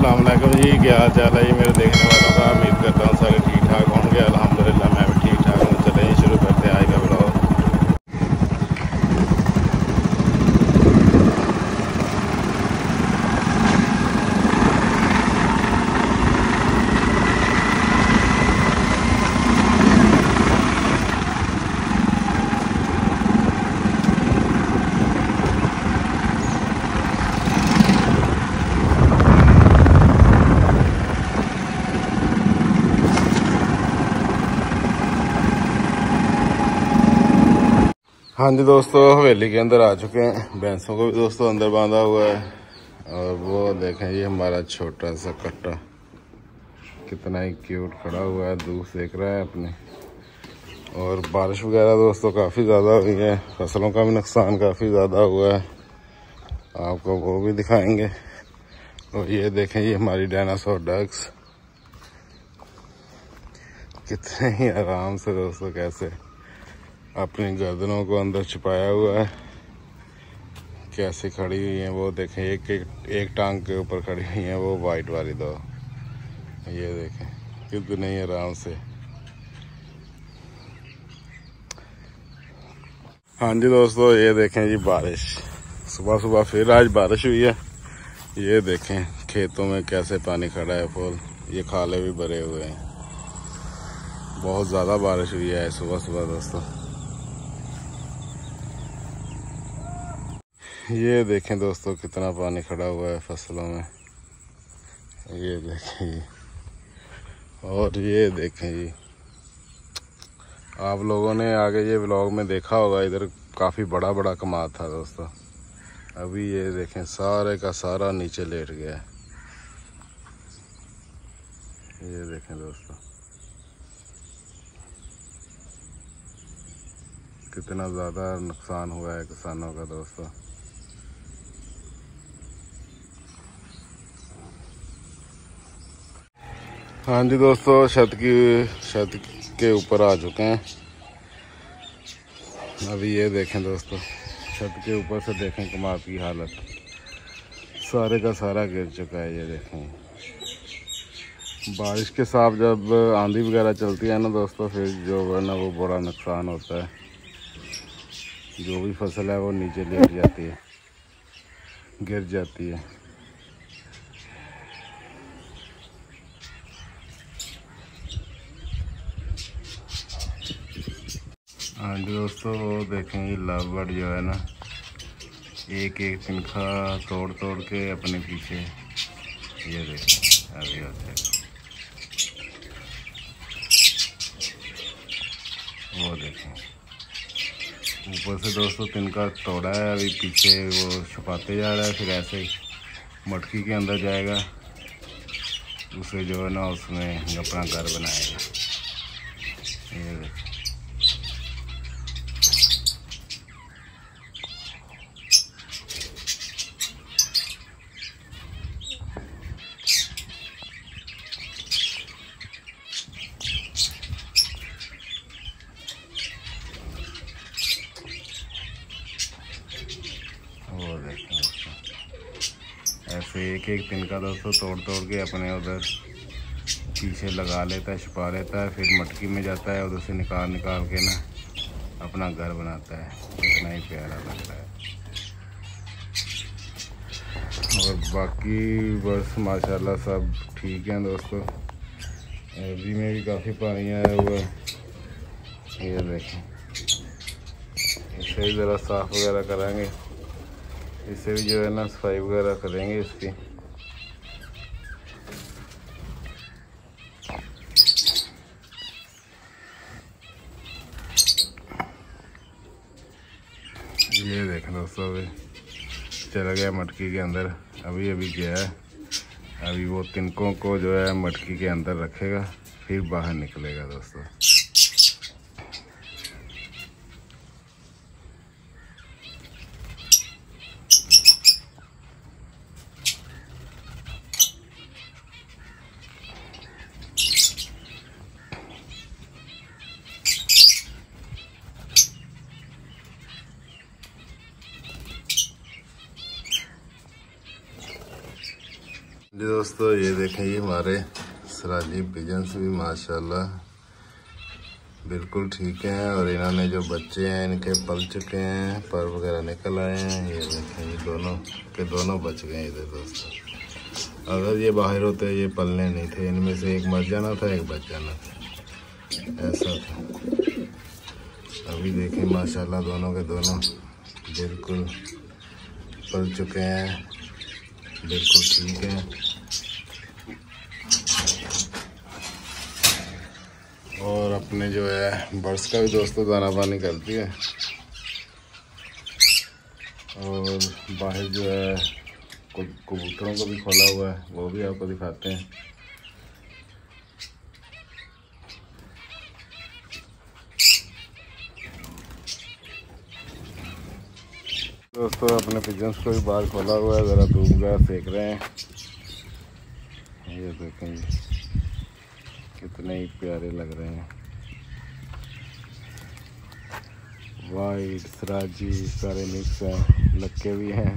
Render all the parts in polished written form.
अस्सलाम वालेकुम जी, क्या हाल चाल है जी मेरे देखने वालों का। उम्मीद करता हूँ सारे ठीक ठाक होंगे। अल्हम्दुलिल्लाह मैं भी ठीक ठाक हूँ। चले ही शुरू करते हैं आज का ब्लॉग। हाँ जी दोस्तों, हवेली के अंदर आ चुके हैं। भैंसों को भी दोस्तों अंदर बांधा हुआ है। और वो देखें, ये हमारा छोटा सा कट्टा कितना ही क्यूट खड़ा हुआ है, दूध सेक रहा है अपने। और बारिश वगैरह दोस्तों काफ़ी ज़्यादा हुई है, फसलों का भी नुकसान काफ़ी ज़्यादा हुआ है, आपको वो भी दिखाएंगे। और ये देखें, ये हमारी डायनासोर डक्स कितने ही आराम से दोस्तों कैसे अपनी गर्दनों को अंदर छुपाया हुआ है, कैसे खड़ी हुई हैं। वो देखें, एक टांग के ऊपर खड़ी हुई हैं, वो वाइट वाली दो। ये देखें कितने ही आराम से। हाँ जी दोस्तों, ये देखें जी बारिश, सुबह सुबह फिर आज बारिश हुई है। ये देखें खेतों में कैसे पानी खड़ा है फुल, ये खाले भी भरे हुए हैं। बहुत ज़्यादा बारिश हुई है सुबह सुबह दोस्तों। ये देखें दोस्तों कितना पानी खड़ा हुआ है फसलों में। ये देखें, और ये देखें जी, आप लोगों ने आगे ये व्लॉग में देखा होगा, इधर काफ़ी बड़ा बड़ा कमाद था दोस्तों। अभी ये देखें सारे का सारा नीचे लेट गया है। ये देखें दोस्तों कितना ज़्यादा नुकसान हुआ है किसानों का दोस्तों। हाँ जी दोस्तों, छत के ऊपर आ चुके हैं। अभी ये देखें दोस्तों, छत के ऊपर से देखें कमाद की हालत, सारे का सारा गिर चुका है। ये देखें, बारिश के साथ जब आंधी वगैरह चलती है ना दोस्तों, फिर जो है ना वो बड़ा नुकसान होता है। जो भी फसल है वो नीचे लेट जाती है, गिर जाती है। हाँ जी दोस्तों, वो देखें ये लव बर्ड जो है ना, एक एक तिनखा तोड़ तोड़ के अपने पीछे, ये देखें अभी होते हैं। वो देखें ऊपर से दोस्तों तिनका तोड़ा है, अभी पीछे वो छुपाते जा रहा है। फिर ऐसे ही मटकी के अंदर जाएगा, उसे जो है ना उसमें अपना घर बनाएगा। ये देखें, वो देखें ऐसे एक एक तिनका दोस्तों तोड़ तोड़ के अपने उधर पीछे लगा लेता है, छुपा लेता है। फिर मटकी में जाता है, उधर से निकाल निकाल के ना अपना घर बनाता है। इतना ही प्यारा लगता है। और बाकी बस माशाल्लाह सब ठीक है दोस्तों। नदी में भी काफ़ी पानी आया हुआ है। ये देखें, इसे भी ज़रा साफ़ वगैरह कराएंगे, इससे भी जो है ना सफाई वगैरह करेंगे इसकी। ये देखें दोस्तों, अभी चला गया मटकी के अंदर, अभी गया है। अभी वो तिनकों को जो है मटकी के अंदर रखेगा, फिर बाहर निकलेगा दोस्तों। जी दोस्तों, ये देखें ये हमारे सराजी पिजन्स भी माशाल्लाह बिल्कुल ठीक हैं। और इन्होंने जो बच्चे हैं इनके पल चुके हैं, पर वगैरह निकल आए हैं। ये देखें ये दोनों के दोनों बच गए इधर दोस्तों। अगर ये बाहर होते ये पलने नहीं थे, इनमें से एक मर जाना था, एक बच जाना था, ऐसा था। अभी देखें माशाल्लाह दोनों के दोनों बिल्कुल पल चुके हैं, बिल्कुल ठीक है। और अपने जो है बर्ड्स का भी दोस्तों दाना पानी करती है। और बाहर जो है कबूतरों को भी खोला हुआ है, वो भी आपको दिखाते हैं। दोस्तों अपने पिजन्स को भी बाहर खोला हुआ है, ज़रा धूप वगैरह सेक रहे हैं। ये देखें कितने ही प्यारे लग रहे हैं। वाइट सराजी सारे मिक्स हैं, लक्के भी हैं।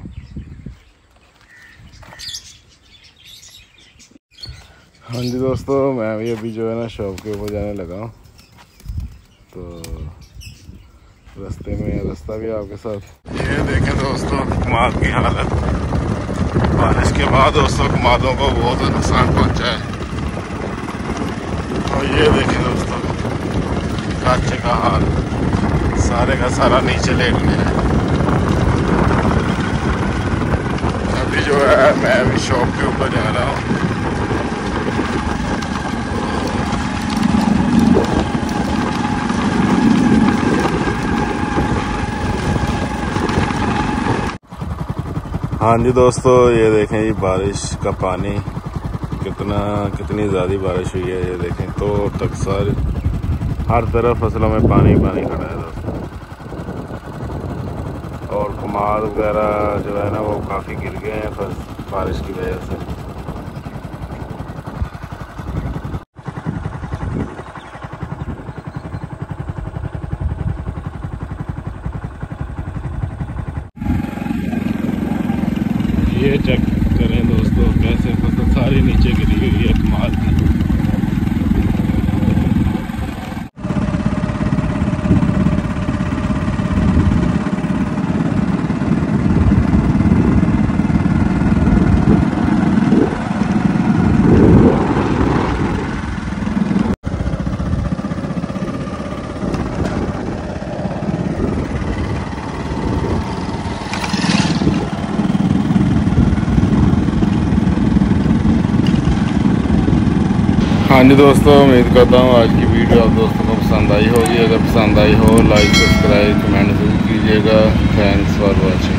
हाँ जी दोस्तों, मैं भी अभी जो है ना शॉप के ऊपर जाने लगा हूँ, तो रास्ता भी आपके साथ। ये देखें दोस्तों कमाद की हालत, बारिश के बाद दोस्तों कमादों को बहुत नुकसान पहुंचा है। और ये देखें दोस्तों काचे का हाल, सारे का सारा नीचे लेट गया है। अभी जो है मैं अभी शॉप के ऊपर जा रहा हूँ। हाँ जी दोस्तों, ये देखें ये बारिश का पानी कितनी ज़्यादा बारिश हुई है। ये देखें तो तक सारे हर तरफ फसलों में पानी खड़ा है दोस्तों। और कमाद वगैरह जो है ना वो काफ़ी गिर गए हैं बारिश की वजह से। ये चेक करें दोस्तों कैसे फसल सारी नीचे गिरी हुई है कमाल की। हाँ जी दोस्तों, उम्मीद करता हूँ आज की वीडियो आप दोस्तों को पसंद आई होगी। अगर पसंद आई हो लाइक सब्सक्राइब कमेंट जरूर कीजिएगा। Thanks for watching.